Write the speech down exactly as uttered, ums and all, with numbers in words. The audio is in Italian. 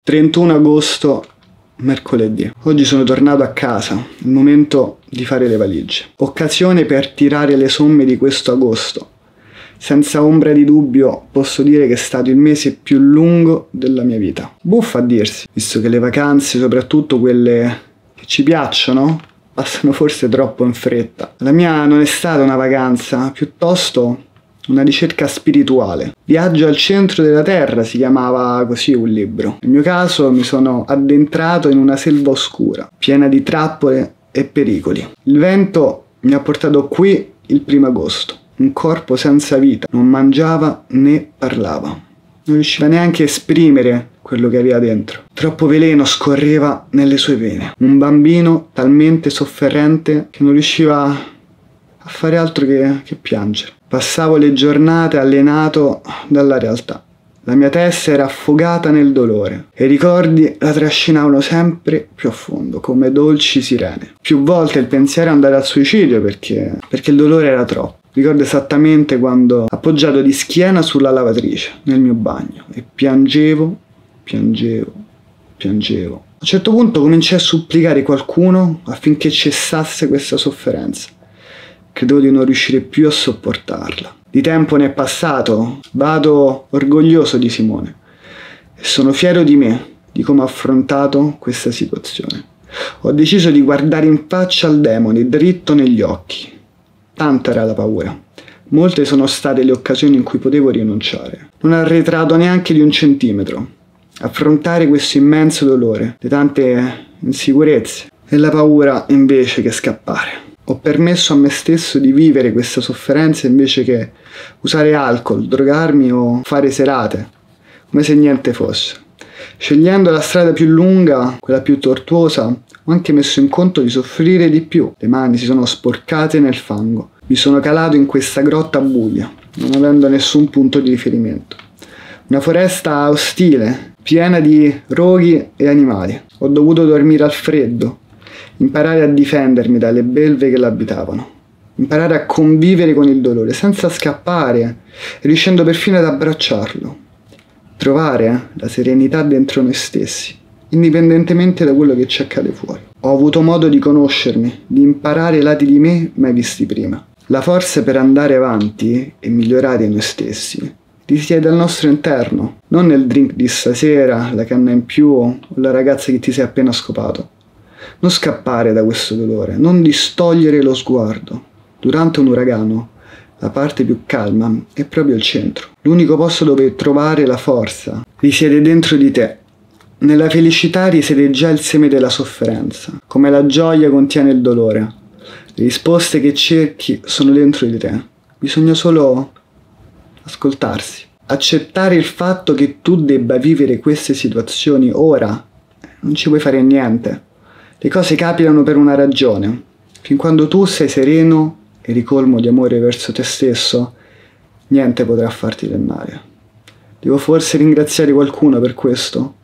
trentuno agosto, mercoledì. Oggi sono tornato a casa, il momento di fare le valigie. Occasione per tirare le somme di questo agosto. Senza ombra di dubbio posso dire che è stato il mese più lungo della mia vita. Buffa a dirsi, visto che le vacanze, soprattutto quelle che ci piacciono, passano forse troppo in fretta. La mia non è stata una vacanza, piuttosto una ricerca spirituale. Viaggio al centro della terra si chiamava così un libro. Nel mio caso mi sono addentrato in una selva oscura, piena di trappole e pericoli. Il vento mi ha portato qui il primo agosto. Un corpo senza vita, non mangiava né parlava. Non riusciva neanche a esprimere quello che aveva dentro. Troppo veleno scorreva nelle sue vene. Un bambino talmente sofferente che non riusciva a fare altro che, che piangere. Passavo le giornate alienato dalla realtà. La mia testa era affogata nel dolore e i ricordi la trascinavano sempre più a fondo, come dolci sirene. Più volte il pensiero andare al suicidio perché, perché il dolore era troppo. Ricordo esattamente quando appoggiato di schiena sulla lavatrice nel mio bagno e piangevo, piangevo, piangevo. A un certo punto cominciai a supplicare qualcuno affinché cessasse questa sofferenza. Credevo di non riuscire più a sopportarla. Di tempo ne è passato, vado orgoglioso di Simone e sono fiero di me, di come ho affrontato questa situazione. Ho deciso di guardare in faccia al demone, dritto negli occhi. Tanta era la paura. Molte sono state le occasioni in cui potevo rinunciare. Non arretrato neanche di un centimetro. Affrontare questo immenso dolore, le tante insicurezze e la paura invece che scappare. Ho permesso a me stesso di vivere questa sofferenza invece che usare alcol, drogarmi o fare serate, come se niente fosse. Scegliendo la strada più lunga, quella più tortuosa, ho anche messo in conto di soffrire di più. Le mani si sono sporcate nel fango. Mi sono calato in questa grotta buia, non avendo nessun punto di riferimento. Una foresta ostile, piena di roghi e animali. Ho dovuto dormire al freddo, imparare a difendermi dalle belve che l'abitavano, imparare a convivere con il dolore senza scappare, riuscendo perfino ad abbracciarlo, trovare la serenità dentro noi stessi, indipendentemente da quello che ci accade fuori. Ho avuto modo di conoscermi, di imparare lati di me mai visti prima. La forza per andare avanti e migliorare noi stessi risiede al nostro interno, non nel drink di stasera, la canna in più o la ragazza che ti sei appena scopato. Non scappare da questo dolore, non distogliere lo sguardo. Durante un uragano, la parte più calma è proprio il centro. L'unico posto dove trovare la forza risiede dentro di te. Nella felicità risiede già il seme della sofferenza, come la gioia contiene il dolore. Le risposte che cerchi sono dentro di te. Bisogna solo ascoltarsi. Accettare il fatto che tu debba vivere queste situazioni ora. Non ci puoi fare niente. Le cose capitano per una ragione. Fin quando tu sei sereno e ricolmo di amore verso te stesso, niente potrà farti del male. Devo forse ringraziare qualcuno per questo?